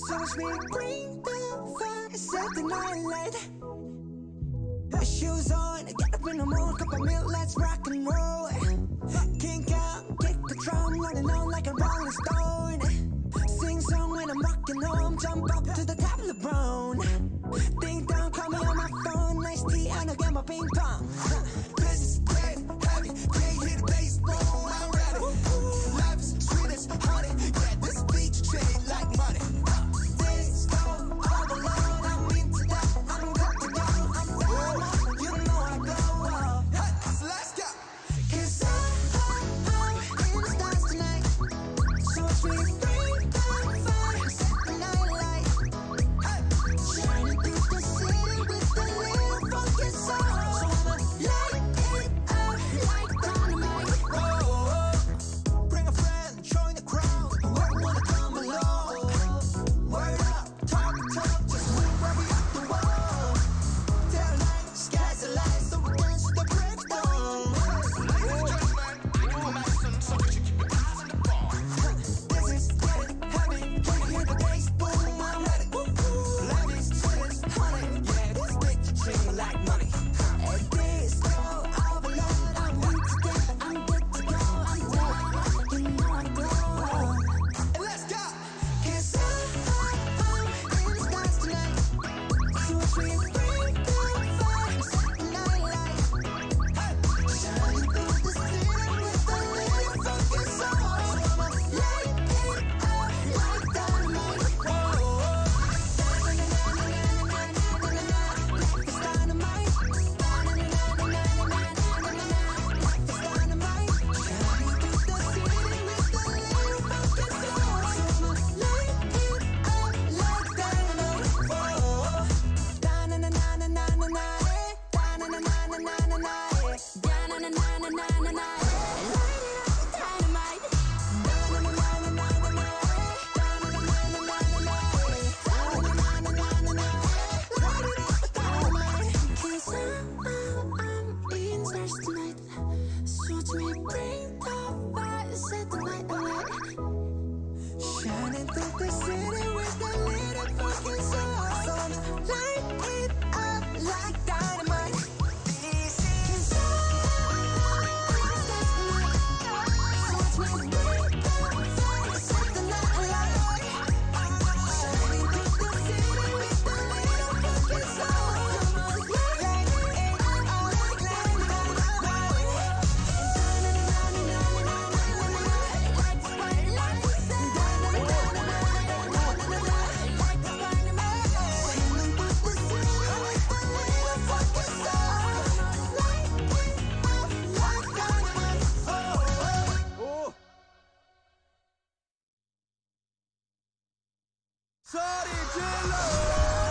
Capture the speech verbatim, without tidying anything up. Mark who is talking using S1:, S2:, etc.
S1: So watch me bring the fire, set the night light. Shoes on, get up in the mood, cup of milk, let's rock and roll. Kink out, kick the drum, rolling on like a rolling stone. Sing song when I'm rocking home, jump up to the top of the brown. Ding dong, call me on my phone, nice tea, and I'll get my ping pong. This is dead, heavy, can't hear the bass, boom, I'm ready. Life is sweet as honey, yeah, this beat you treat like money. This go all alone, I'm into that, I'm got to go, I'm down, you know I go. Hey, so let's go. Cause I, I, I'm in the stars tonight, so watch me bring the fire, set the night light. Hey, shining through the city with a little funky soul. So I'ma light it up like dynamite. Whoa, bring a friend, join the crowd, whoever wanna come along. Word up, talk the talk, just move where we up the wall. Tell light, sky's the light, so we dance to the break of dawn. This is getting heavy, can you hear the bass boom? I'm ready. Life is sweet as honey, yeah, this bitch you treat like money. And this go overload, I'm weak to death, I'm good to go, I'm down, you know I glow. And let's go. Cause I, I'm in the stars tonight, so watch me bring the fire, set the night light. Hey, shining through the city with a little funky soul. So I'ma light it up like dynamite. Whoa, life is dynamite. Life is dynamite. Shining through the city with a little funky soul. So I'ma light it up like dynamite. Whoa, da-na-na-na-na-na-na, eh. Da-na-na-na-na-na-na, eh. Da-na-na-na-na-na-na, eh. Light it up with dynamite. Da-na-na-na-na-na-na, eh. Da-na-na-na-na-na-na, eh. Da-na-na-na-na-na-na, eh. Light it up with dynamite. 'Cause I'm, I'm in stars tonight, so watch me bring the fire, set the night alight. Shining through the city with a little fucking soul. So I'ma light it up like dynamite. This is all that's tonight. So watch me bring the fire, set the night alight. Shining through the city with a little fucking soul. So I'ma light it up like dynamite.
S2: 소리 질러